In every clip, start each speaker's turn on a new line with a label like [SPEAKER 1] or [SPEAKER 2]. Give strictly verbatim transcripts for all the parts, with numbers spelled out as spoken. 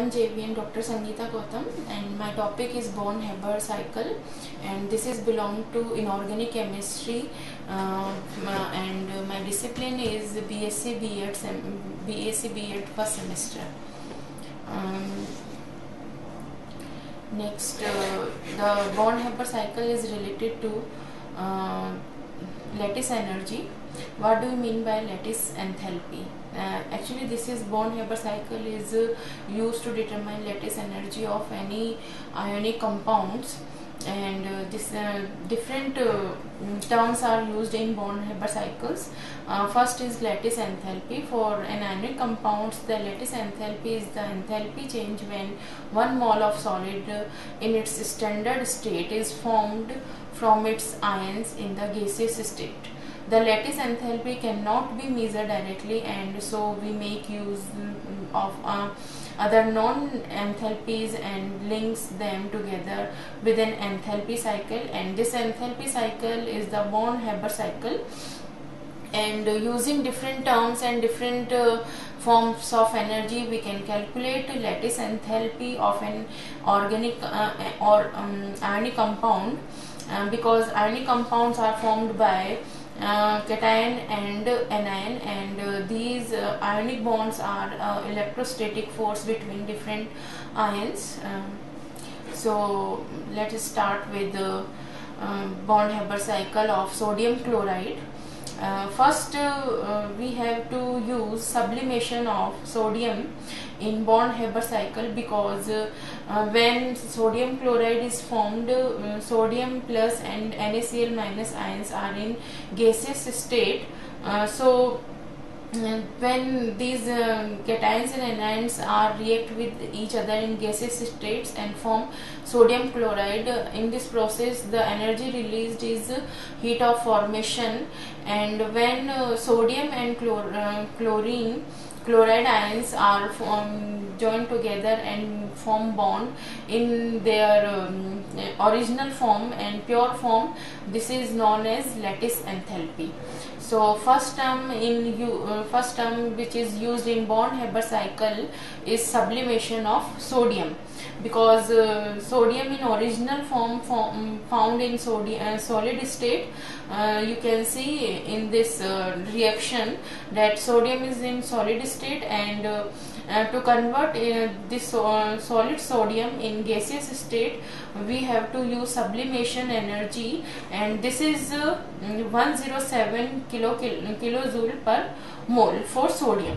[SPEAKER 1] am J V N Doctor Sangeeta Gautam, and my topic is Born-Haber cycle, and this is belong to inorganic chemistry, uh, and my discipline is B S c B Ed B S c B Ed first semester. Um, next, uh, the Born-Haber cycle is related to uh, lattice energy. What do you mean by lattice enthalpy? Uh, actually, this is Born-Haber cycle is uh, used to determine lattice energy of any ionic compounds, and uh, this uh, different uh, terms are used in Born-Haber cycles. Uh, first is lattice enthalpy. For an ionic compounds, the lattice enthalpy is the enthalpy change when one mole of solid uh, in its standard state is formed from its ions in the gaseous state. The lattice enthalpy cannot be measured directly, and so we make use of uh, other non-enthalpies and links them together with an enthalpy cycle, and this enthalpy cycle is the Born-Haber cycle. And uh, using different terms and different uh, forms of energy, we can calculate lattice enthalpy of an organic uh, or um, ionic compound, uh, because ionic compounds are formed by Uh, cation and anion, and uh, these uh, ionic bonds are uh, electrostatic force between different ions. Um, so let us start with the um, Born-Haber cycle of sodium chloride. Uh, first, uh, uh, we have to use sublimation of sodium in Born-Haber cycle, because uh, uh, when sodium chloride is formed, uh, sodium plus and NaCl minus ions are in gaseous state. Uh, so uh, when these uh, cations and anions are react with each other in gaseous states and form sodium chloride, uh, in this process the energy released is uh, heat of formation, and when uh, sodium and chlor uh, chlorine chloride ions are form, joined together and form bond in their um, original form and pure form, this is known as lattice enthalpy. So first term in uh, first term which is used in Born-Haber cycle is sublimation of sodium, because uh, sodium in original form, form found in sodium uh, solid state. Uh, you can see in this uh, reaction that sodium is in solid state, and uh, uh, to convert uh, this uh, solid sodium in gaseous state, we have to use sublimation energy, and this is uh, one hundred seven kilo, kilo kilojoule per mole for sodium.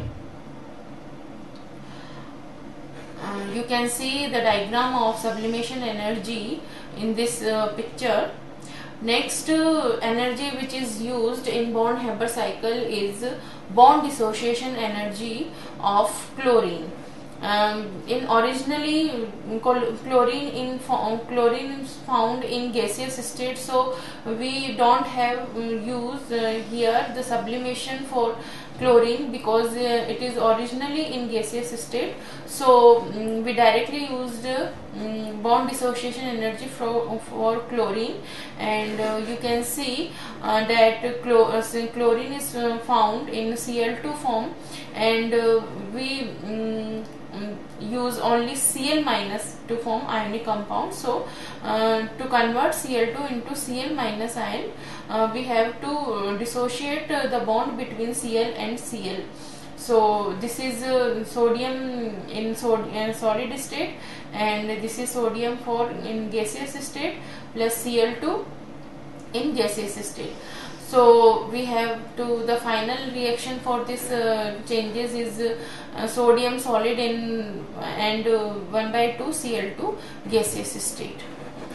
[SPEAKER 1] Uh, you can see the diagram of sublimation energy in this uh, picture. Next uh, energy which is used in Born-Haber cycle is bond dissociation energy of chlorine. Um, in originally chlorine in chlorine is found in gaseous state, so we don't have um, use uh, here the sublimation for chlorine, because uh, it is originally in gaseous state. So um, we directly used uh, um, bond dissociation energy for, for chlorine, and uh, you can see uh, that chlor uh, chlorine is uh, found in C L two form, and uh, we um, use only Cl minus to form ionic compound. So uh, to convert C L two into Cl minus ion, uh, we have to uh, dissociate uh, the bond between Cl and Cl. So this is uh, sodium in sod uh, solid state, and this is sodium for in gaseous state plus C L two in gaseous state. So we have to the final reaction for this uh, changes is uh, sodium solid in and uh, one by two C L two gaseous state.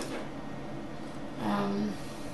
[SPEAKER 1] Um,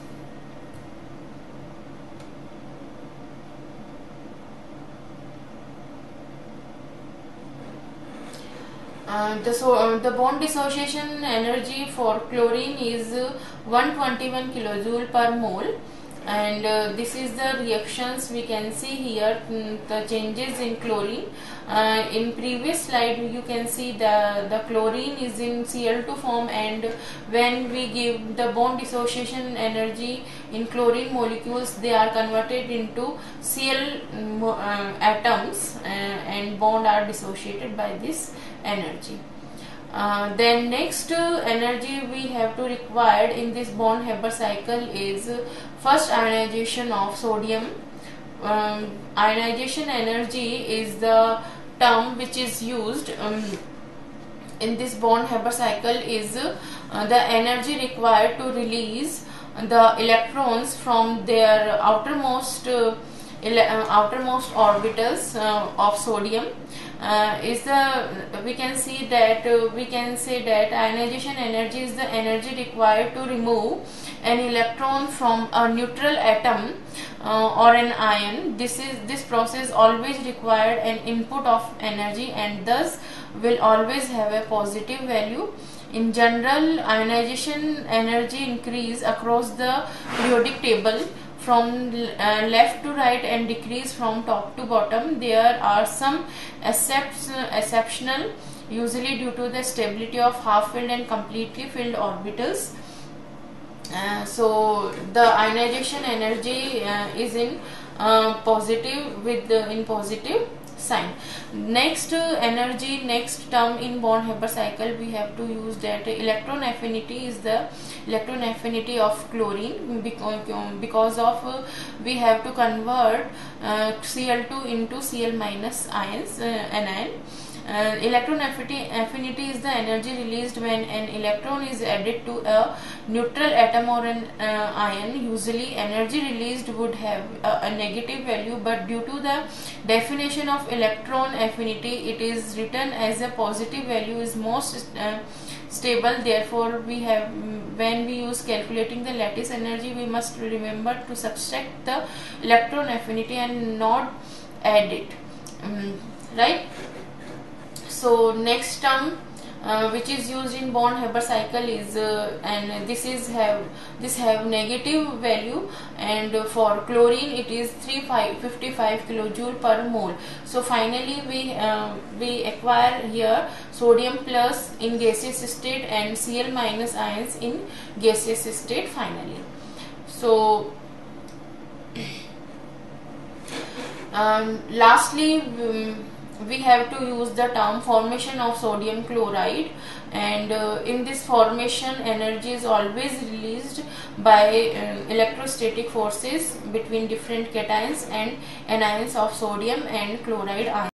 [SPEAKER 1] Uh, the, so, uh, the bond dissociation energy for chlorine is uh, one hundred twenty-one kilojoule per mole, and uh, this is the reactions we can see here, mm, the changes in chlorine. Uh, in previous slide you can see the the chlorine is in C L two form, and when we give the bond dissociation energy in chlorine molecules, they are converted into Cl uh, atoms, uh, and bond are dissociated by this energy. Uh, then next uh, energy we have to required in this Born-Haber cycle is uh, first ionization of sodium. Um, ionization energy is the term which is used um, in this Born-Haber cycle is uh, the energy required to release the electrons from their outermost uh, ele uh, outermost orbitals uh, of sodium. Uh, is the we can see that uh, we can say that ionization energy is the energy required to remove an electron from a neutral atom uh, or an ion. This is this process always required an input of energy and thus will always have a positive value. In general, ionization energy increase across the periodic table from uh, left to right and decrease from top to bottom. There are some excepts, uh, exceptional, usually due to the stability of half-filled and completely filled orbitals. Uh, so the ionization energy uh, is in uh, positive with the in positive sign. Next uh, energy, next term in Born-Haber cycle we have to use that electron affinity is the electron affinity of chlorine, because, because of uh, we have to convert uh, C L two into Cl minus ions, uh, anion. Uh, electron affinity, affinity is the energy released when an electron is added to a neutral atom or an uh, ion. Usually energy released would have a, a negative value, but due to the definition of electron affinity it is written as a positive value is most uh, stable. Therefore we have when we use calculating the lattice energy we must remember to subtract the electron affinity and not add it, um, right? So next term uh, which is used in Born-Haber cycle is uh, and this is have this have negative value, and for chlorine it is three hundred fifty-five kilojoule per mole. So finally we uh, we acquire here sodium plus in gaseous state and Cl minus ions in gaseous state finally. So um, lastly um, we have to use the term formation of sodium chloride, and uh, in this formation energy is always released by uh, electrostatic forces between different cations and anions of sodium and chloride ion.